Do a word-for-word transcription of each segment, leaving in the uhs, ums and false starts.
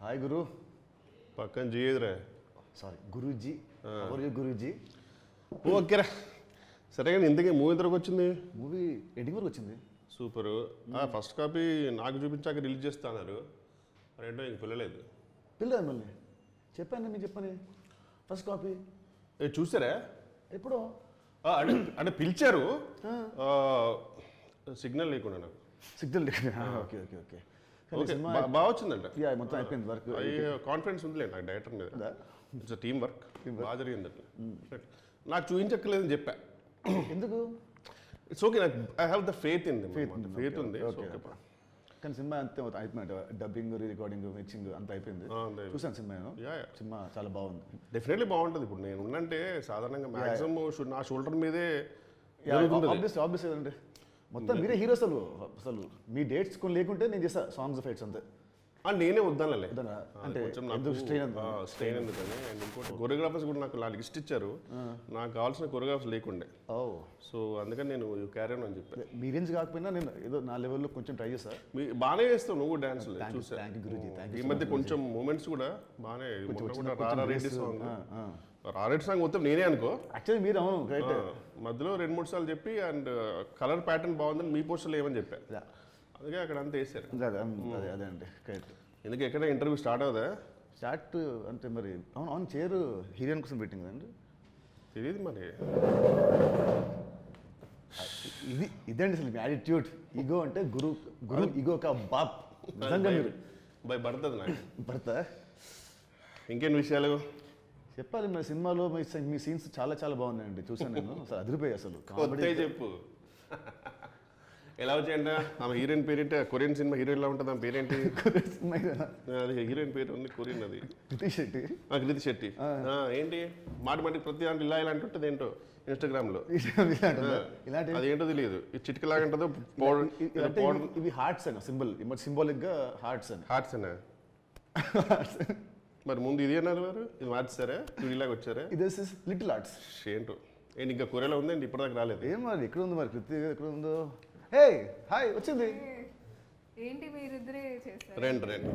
Hi గురు. పక్కన జీయదురా. Sorry Guruji. ఎవరు గురూజీ? ఓకేరా. సరే కానీ ఇంతకీ మూవీ ఎంతవరకు వచ్చింది? మూవీ ఎండింగ్ వరకు వచ్చింది. సూపరు. ఫస్ట్ కాపీ నాకు చూపించాక రిలీజ్ చేస్తా అన్నారు. రెండో ఇంక పిల్లలేదు. పిల్లలు మళ్ళీ చెప్పాను మీకు చెప్పని ఫస్ట్ కాపీ చూసారా? ఎప్పుడో అంటే అంటే పిలిచారు, సిగ్నల్ లేకుండా నాకు. సిగ్నల్ లేకుండా. ఓకే ఓకే ఓకే ఓకే బాగా వచ్చిందంట. మొత్తం అయిపోయింది వర్క్. కాన్ఫిడెన్స్ ఉందిలే నాకు డైరెక్టర్ మీద. ఇట్స్ టీమ్ వర్క్ బాగా జరిగింది అట్లా. నాకు చూపించక్కర్లేదని చెప్పా. ఎందుకు? ఇట్స్ ఓకే, నాకు I have the faith in faith ఉంది. కానీ సినిమా అంతే అయిపోయింది. డబ్బింగ్, రీరికార్డింగ్, మిక్సింగ్ అంతా అయిపోయింది. చూసాను సినిమా. సినిమా చాలా బాగుంది. డెఫినెట్లీ బాగుంటుంది. ఇప్పుడు నేను ఉన్నంటే సాధారణంగా మాక్సిమం నా షోల్డర్ మీదే ఆబ్వియస్ అండి. మొత్తం మీరే హీరో. అసలు అసలు మీ డేట్స్ కొన్ని లేకుంటే నేను చేస్తా సాంగ్స్ ఫైట్స్ అంతే. నేనే వద్దానులే అంటే స్ట్రెయిన్ ఎందుకని. అండ్ ఇంకోటి కొరియోగ్రాఫర్స్ కూడా నాకు నాకు లిస్ట్ ఇచ్చారు. నాకు కావాల్సిన కొరియోగ్రాఫర్స్ లేకుండే. సో అందుకని నేను క్యారీ అని చెప్పాను. మీ రేంజ్ కాకపోయినా నేను ఏదో నా లెవెల్లో కొంచెం ట్రై చేస్తా. మీ బాగానే చేస్తావు నువ్వు డాన్స్. చూసా ఈ మధ్య కొంచెం మూమెంట్స్ కూడా బాగానే. రారెడ్డి సాంగ్ రారెడ్డి సాంగ్ మొత్తం నేనే అనుకో. యాక్చువల్లీ మీరు అవును రైట్. మధ్యలో రెండు మూడు సార్లు చెప్పి అండ్ కలర్ ప్యాటర్న్ బాగుందని మీ పోస్టర్లో ఏమని చెప్పా. అందుకే అక్కడ అంతా వేసారు. అదే అదే అండి కరెక్ట్. ఎందుకు ఎక్కడ ఇంటర్వ్యూ స్టార్ట్ అవుదా? స్టార్ట్ అంటే మరి అవును అవును చైర్ హీరోయిన్ కోసం పెట్టింది కదండి. తెలియదు మరి. ఇది ఇదండి అసలు మీ యాటిట్యూడ్. ఈగో అంటే గురు గురు ఈగో కా బాప్. నిజంగా మీరు బై పడుతుంది నాకు. పడతా. ఇంకేం విషయాలు చెప్పాలి. మరి సినిమాలో మీ మీ సీన్స్ చాలా చాలా బాగున్నాయండి. చూసాను నేను. అసలు అదిరిపోయాయి అసలు. చెప్పు ఎలా వచ్చాయంట? ఆమె హీరోయిన్ పేరేంటి? కొరియన్ సినిమా హీరోయిన్ ఎలా ఉంటుంది? ఆమె పేరేంటి? అది హీరోయిన్ పేరు ఉంది కొరియన్. అది కృతి శెట్టి. కృతి శెట్టి. ఏంటి మాటి మాటికి ప్రతి దాంట్లో ఇలా ఇలా అంటుంటుంది ఏంటో ఇన్స్టాగ్రామ్ లో. ఇలాంటి అదేంటో తెలియదు. చిటికలాగా ఉంటుందో. ఇవి హార్ట్స్ అన్న సింబల్ సింబాలిక్ గా హార్ట్స్ అని. హార్ట్స్ అన్నా? మరి ముందు ఇది అన్నారు వారు. ఇది మార్చారా? ఇలాగ వచ్చారా? ఇది లిటిల్ ఆర్ట్స్. ఏంటో ఏంటి ఇంకా కొరియలో ఉందండి ఇప్పటిదాకా రాలేదు. ఏం మరి ఎక్కడ ఉంది మరి కృతి ఎక్కడ ఉందో? హే హాయ్ వచ్చింది. ఏంటి మీరిద్దరే చేస్తారు? రండి రండి.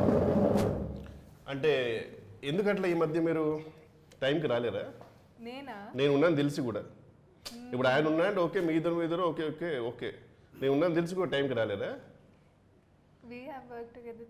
అంటే ఎందుకట్లా ఈ మధ్య మీరు టైంకి రాలేరా? నేనా? నేను ఉన్నాను తెలిసి కూడా. ఇప్పుడు ఆయన ఉన్నాడు ఓకే, మీ ఇద్దరు మీ ఇద్దరు ఓకే ఓకే ఓకే. నేను ఉన్నాను తెలిసి కూడా టైంకి రాలేరా? We have worked together